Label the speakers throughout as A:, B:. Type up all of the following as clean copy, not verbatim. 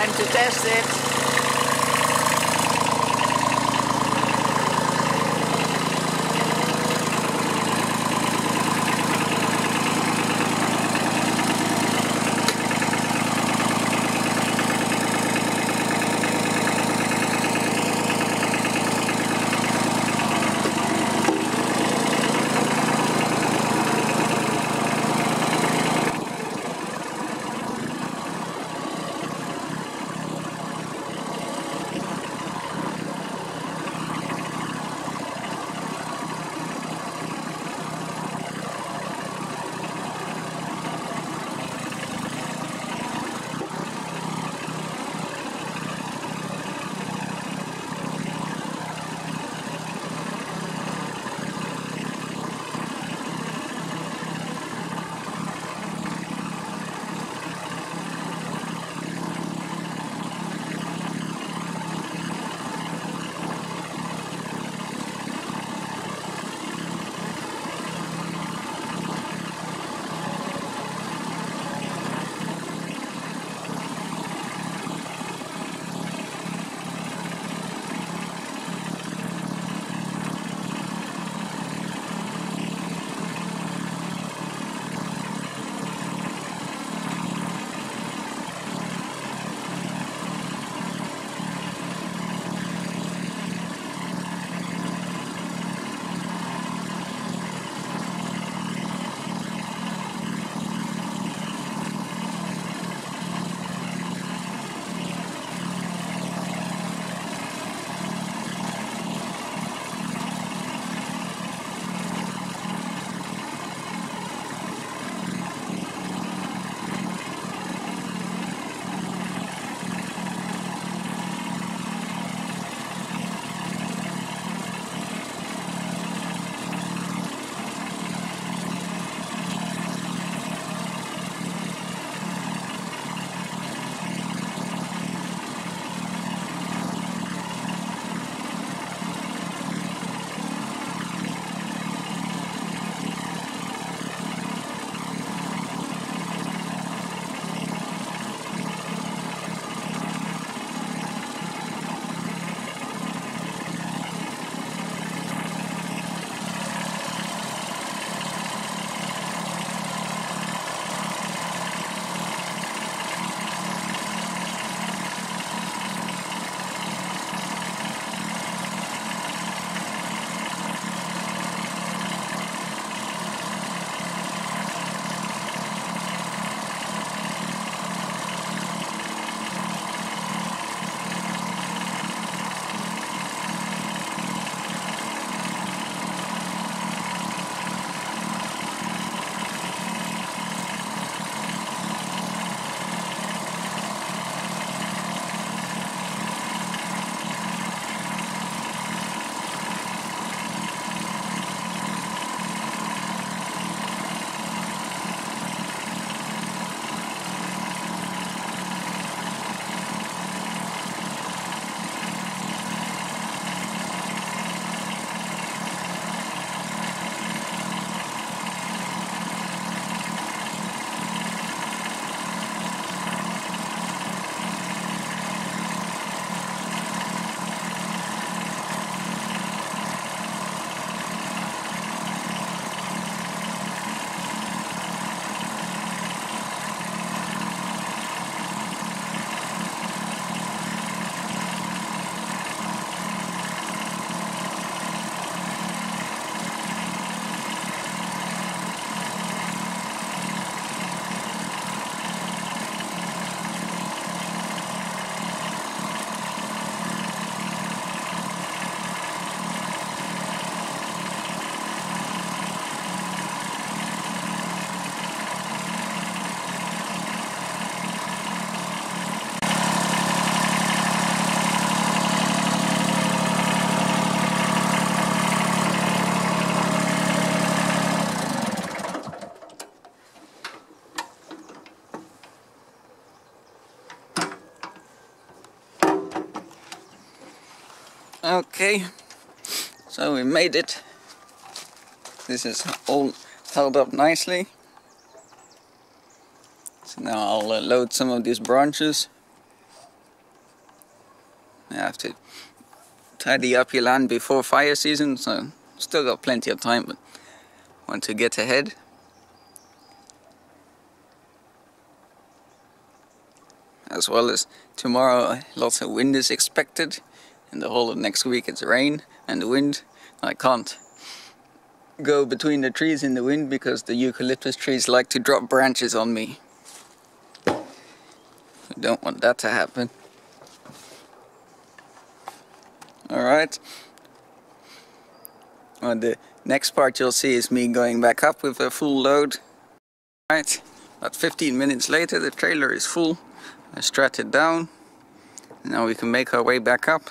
A: time to test it. Okay, so we made it. This is all held up nicely. So now I'll load some of these branches You have to tidy up your land before fire season, so still got plenty of time, but want to get ahead. As well as tomorrow, lots of wind is expected, and the whole of next week it's rain and the wind. I can't go between the trees in the wind because the eucalyptus trees like to drop branches on me. I don't want that to happen. Alright. On the next part you'll see is me going back up with a full load. Alright, about 15 minutes later the trailer is full. I strapped it down. Now we can make our way back up.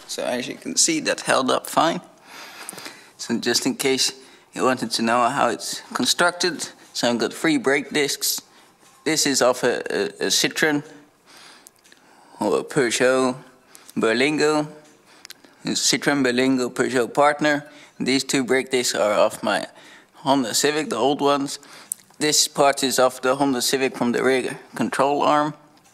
A: So as you can see, that held up fine. So just in case you wanted to know how it's constructed, so I've got 3 brake discs. This is of a Citroen or a Peugeot Berlingo. It's Citroen Berlingo Peugeot partner. These 2 brake discs are of my Honda Civic, the old ones. This part is of the Honda Civic from the rear control arm.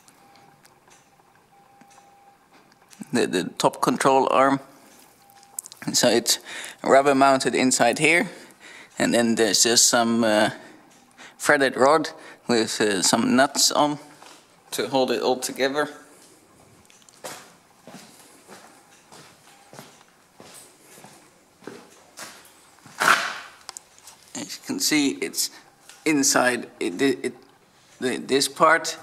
A: The top control arm. So it's rubber mounted inside here, and then there's just some threaded rod with some nuts on to hold it all together. As you can see, it's inside this part.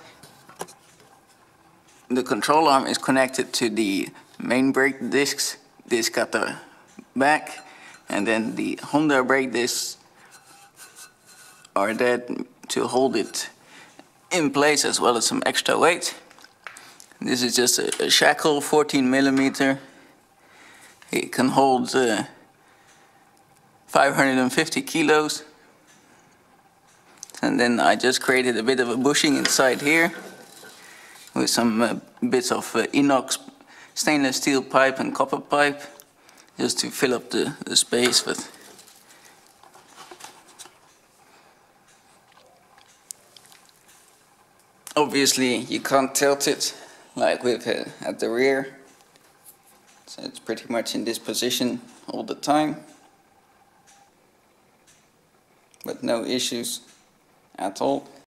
A: The control arm is connected to the main brake discs. This got the back, and then the Honda brake discs are there to hold it in place, as well as some extra weight. This is just a shackle, 14mm. It can hold 550 kilos. And then I just created a bit of a bushing inside here with some bits of inox stainless steel pipe and copper pipe, just to fill up the space with. Obviously you can't tilt it like with at the rear, so it's pretty much in this position all the time, but no issues at all.